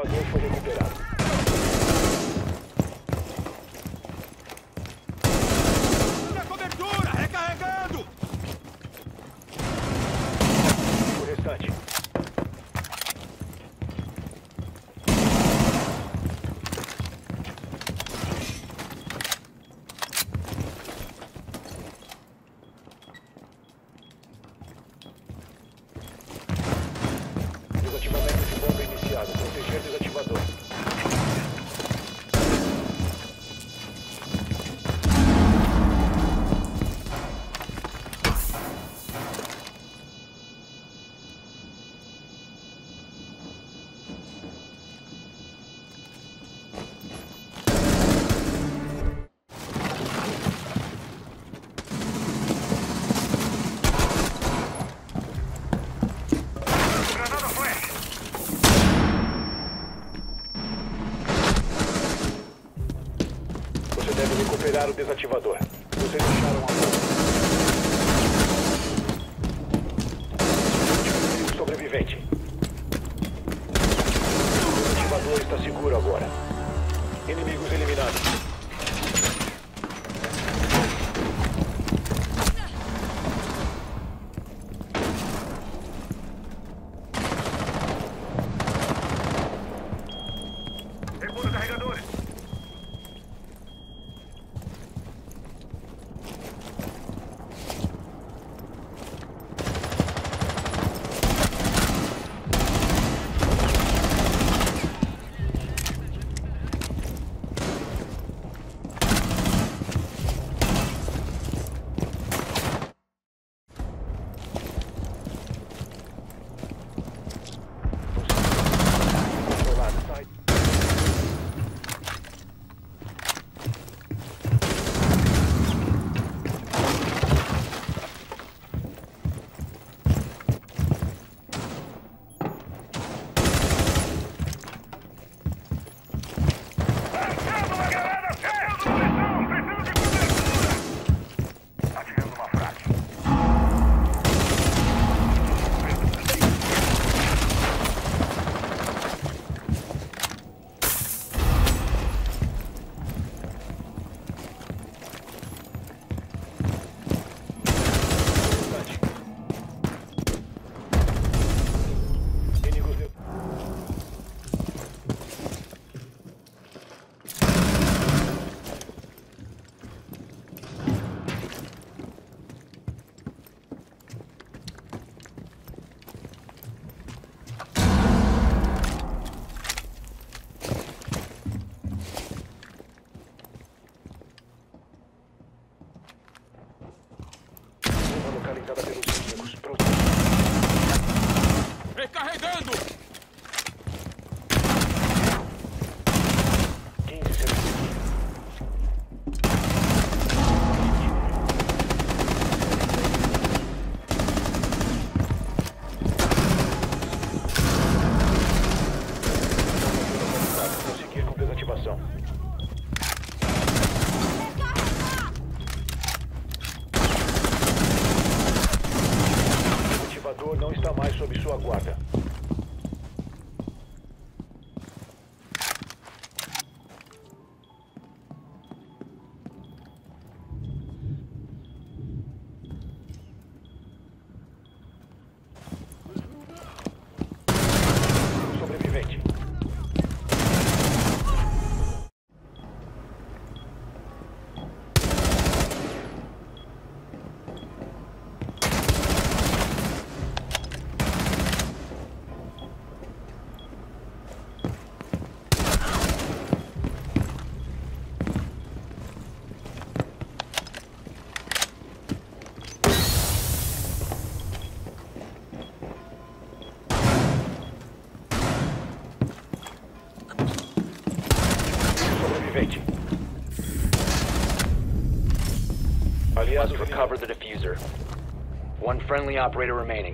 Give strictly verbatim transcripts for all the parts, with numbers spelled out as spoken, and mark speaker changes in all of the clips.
Speaker 1: desativador foi recuperado.
Speaker 2: Na cobertura! Recarregando!
Speaker 1: O restante. Desativamento de bomba iniciado. Proteger desativador. Você deve recuperar o desativador. Vocês deixaram a bomba. Sobrevivente. O desativador está seguro agora. Inimigos eliminados. Recusa carregadores. Localizada pelos inimigos. Pronto.
Speaker 2: Recarregando!
Speaker 1: quinze segundos. Conseguir com desativação. O desativador não está mais sob sua guarda. Sobrevivente. Sobrevivente. Aliados
Speaker 3: Recover the diffuser. One friendly operator remaining.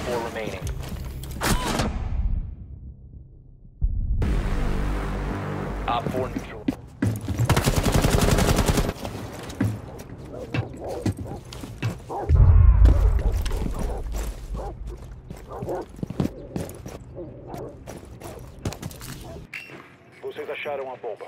Speaker 3: four remaining. Op four neutral.
Speaker 1: Vocês acharam a bomba.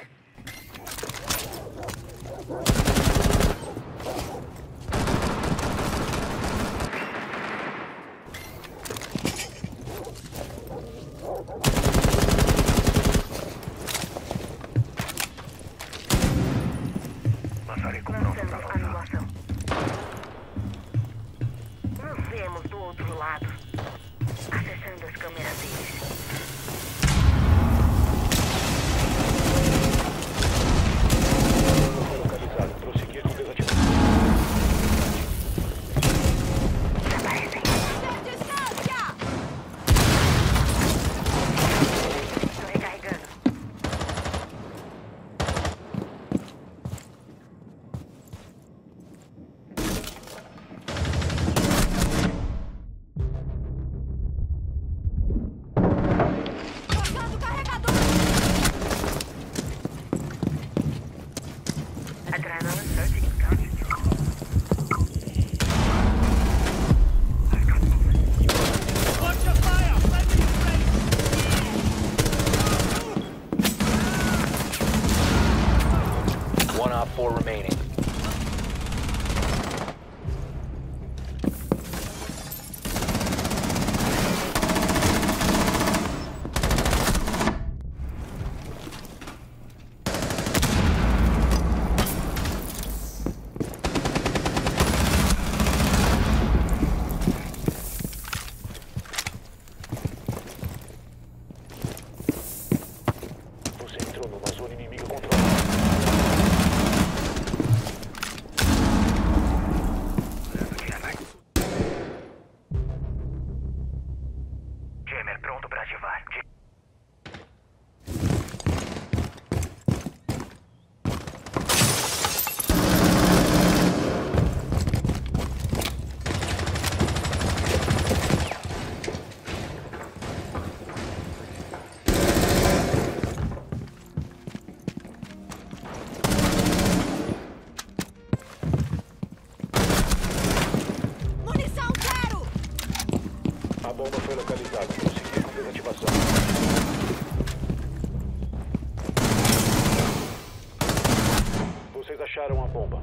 Speaker 4: Maçarico pronto para avançar. Nos vemos do outro lado. Acessando as câmeras deles.
Speaker 1: Foi localizado. Prosseguir com desativação.
Speaker 4: Desaparecem. Estou recarregando.
Speaker 5: Trocando carregador.
Speaker 4: Adrenaline surge incoming.
Speaker 2: Watch the fire! Let me straight!
Speaker 3: One op four remaining.
Speaker 1: Você entrou numa zona inimiga controlada.
Speaker 4: Jammer pronto para ativar.
Speaker 5: Munição zero.
Speaker 1: A bomba foi localizada. Prosseguir com desativação. Vocês acharam a bomba.